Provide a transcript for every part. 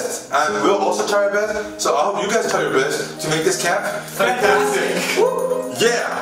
best, and we'll also try our best. So I hope you guys try your best to make this camp fantastic. Yeah.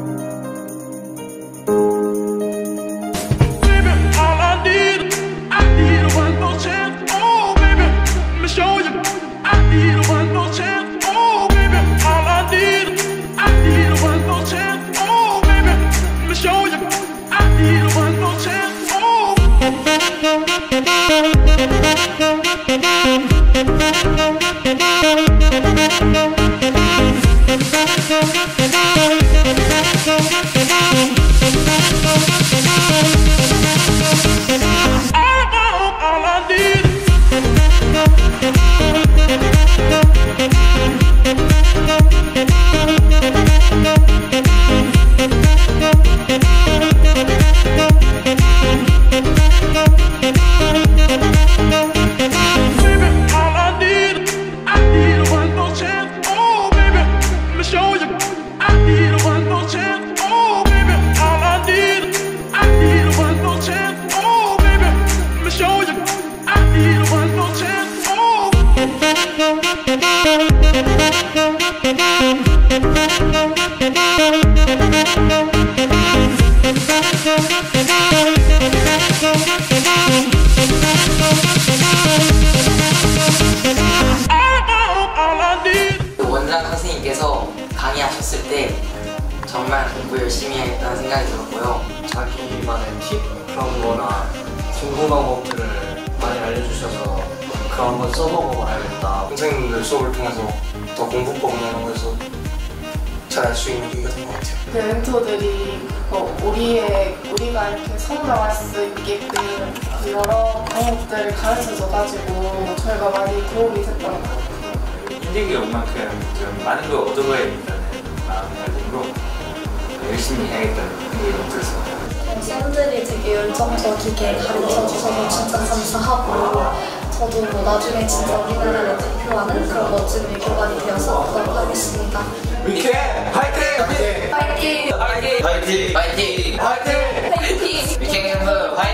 원장 선생님께서 강의하셨을 때 정말 공부 열심히 해야겠다는 생각이 들었고요. 자기만의 팁 그런 거나 궁금한 것들을 많이 알려주셔서 그거 한번 써보고 봐야겠다. 선생님들 수업을 통해서 더 공부법이나 이런 거에서 잘 알 수 있는 계기가 된 것 같아요. 그 멘토들이 우리가 이렇게 성장할 수 있게끔 여러 방법들을 가르쳐줘가지고 저희가 많이 도움이 됐던 것 같아요. 힘들게 온 만큼 좀 많은 걸 얻어가야겠다는 마음가짐으로 열심히 해야겠다는 생각이 들었습니다. 쌤들이 되게 열정적이게 가르쳐주셔서 진짜 감사하고 저도 뭐 나중에 진짜 우리나라를 대표하는 그런 멋진 외교관이 되어서 보답하겠습니다. We can! 화이팅! 파이팅! 파이팅! 파이팅! 파이팅! 파이팅! 위켄 캠프 화이팅!